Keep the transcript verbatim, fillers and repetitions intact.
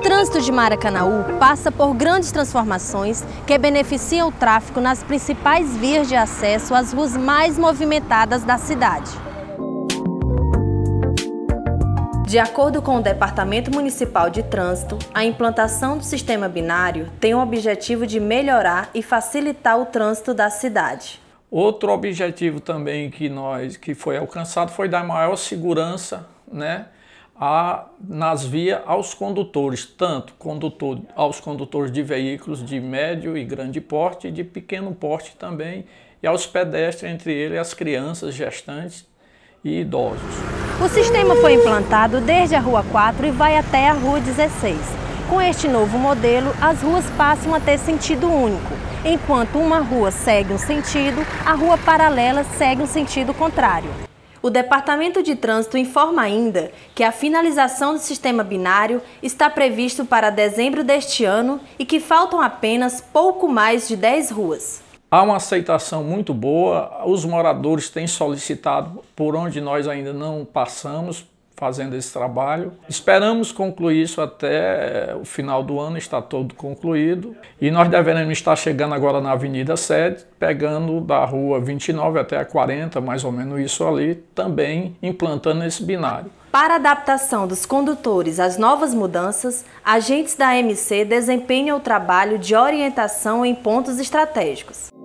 trânsito de Maracanaú passa por grandes transformações que beneficiam o tráfego nas principais vias de acesso às ruas mais movimentadas da cidade. De acordo com o Departamento Municipal de Trânsito, a implantação do sistema binário tem o objetivo de melhorar e facilitar o trânsito da cidade. Outro objetivo também que, nós, que foi alcançado foi dar maior segurança, né, a, nas vias aos condutores, tanto condutor, aos condutores de veículos de médio e grande porte e de pequeno porte também, e aos pedestres, entre eles as crianças, gestantes e idosos. O sistema foi implantado desde a Rua quatro e vai até a Rua dezesseis. Com este novo modelo, as ruas passam a ter sentido único. Enquanto uma rua segue um sentido, a rua paralela segue um sentido contrário. O Departamento de Trânsito informa ainda que a finalização do sistema binário está previsto para dezembro deste ano e que faltam apenas pouco mais de dez ruas. Há uma aceitação muito boa, os moradores têm solicitado por onde nós ainda não passamos, fazendo esse trabalho. Esperamos concluir isso até o final do ano, está todo concluído. E nós devemos estar chegando agora na Avenida Sede, pegando da Rua vinte e nove até a quarenta, mais ou menos isso ali, também implantando esse binário. Para a adaptação dos condutores às novas mudanças, agentes da A M C desempenham o trabalho de orientação em pontos estratégicos.